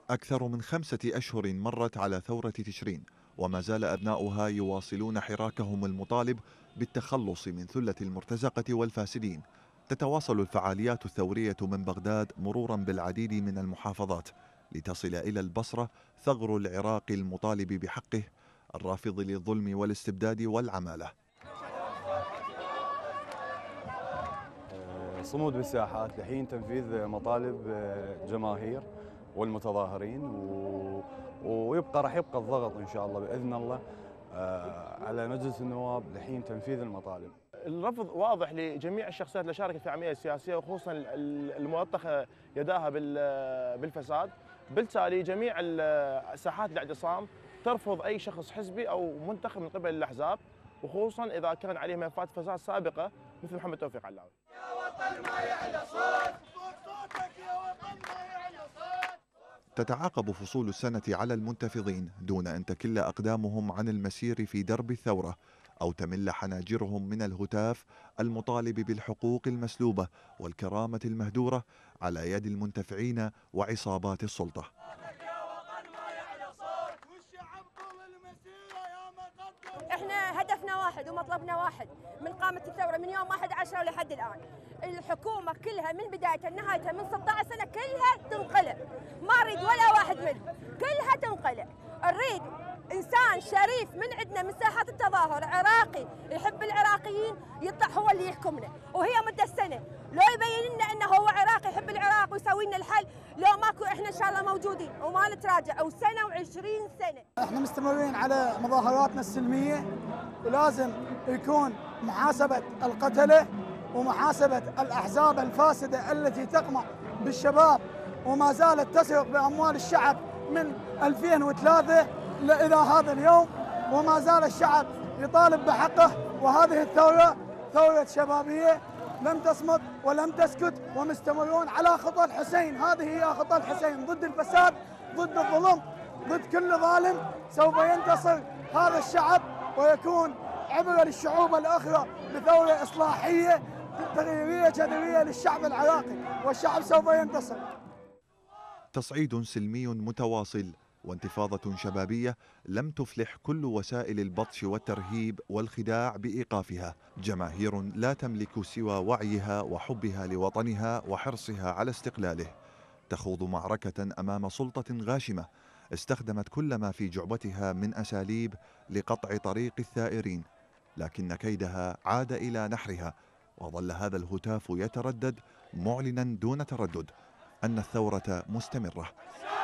أكثر من 5 أشهر مرت على ثورة تشرين، وما زال أبناؤها يواصلون حراكهم المطالب بالتخلص من ثلة المرتزقة والفاسدين. تتواصل الفعاليات الثورية من بغداد مرورا بالعديد من المحافظات لتصل إلى البصرة، ثغر العراق المطالب بحقه، الرافض للظلم والاستبداد والعمالة. صمود بالساحات لحين تنفيذ مطالب الجماهير والمتظاهرين، راح يبقى الضغط ان شاء الله باذن الله على مجلس النواب لحين تنفيذ المطالب. الرفض واضح لجميع الشخصيات اللي شاركت في العمليه السياسيه، وخصوصا الملطخه يداها بالفساد. بالتالي جميع ساحات الاعتصام ترفض اي شخص حزبي او منتخب من قبل الاحزاب، وخصوصا اذا كان عليه ملفات فساد سابقه مثل محمد توفيق علاوي. يا وطن ما يعلى صوتك يا وطن ما يعلى صوت. تتعاقب فصول السنة على المنتفضين دون أن تكل أقدامهم عن المسير في درب الثورة، أو تمل حناجرهم من الهتاف المطالب بالحقوق المسلوبة والكرامة المهدورة على يد المنتفعين وعصابات السلطة. احنا هدفنا واحد ومطلبنا واحد من قامة الثورة من يوم 11 لحد الآن. الحكومة كلها من بدايتها لنهايتها من 16 سنة كلها تنقلع، ما اريد ولا واحد منهم، كلها تنقلع. نريد إنسان شريف من عندنا من ساحات التظاهر، عراقي يحب العراقيين، يطلع هو اللي يحكمنا. وهي مدة سنة، لو يبين لنا انه هو عراقي يحب العراق ويسوي لنا الحل، لو ماكو احنا ان شاء الله موجودين وما نتراجع، او سنة و20 سنة. احنا مستمرين على مظاهراتنا السلمية، ولازم يكون محاسبة القتلة ومحاسبة الأحزاب الفاسدة التي تقمع بالشباب وما زالت تسرق بأموال الشعب من 2003 إلى هذا اليوم، وما زال الشعب يطالب بحقه. وهذه الثورة ثورة شبابية لم تصمت ولم تسكت، ومستمرون على خطى الحسين. هذه هي خطى الحسين، ضد الفساد، ضد الظلم، ضد كل ظالم. سوف ينتصر هذا الشعب ويكون عبرة للشعوب الأخرى بثورة إصلاحية تغييرية جذرية للشعب العراقي، والشعب سوف ينتصر. تصعيد سلمي متواصل وانتفاضة شبابية لم تفلح كل وسائل البطش والترهيب والخداع بإيقافها. جماهير لا تملك سوى وعيها وحبها لوطنها وحرصها على استقلاله، تخوض معركة أمام سلطة غاشمة استخدمت كل ما في جعبتها من أساليب لقطع طريق الثائرين، لكن كيدها عاد إلى نحرها، وظل هذا الهتاف يتردد معلنا دون تردد أن الثورة مستمرة.